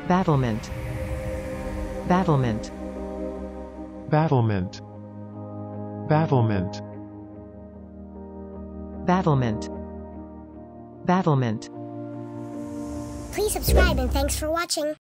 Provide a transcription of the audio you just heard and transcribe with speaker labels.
Speaker 1: Battlement. Battlement.
Speaker 2: Battlement. Battlement.
Speaker 1: Battlement. Battlement.
Speaker 3: Please subscribe and thanks for watching.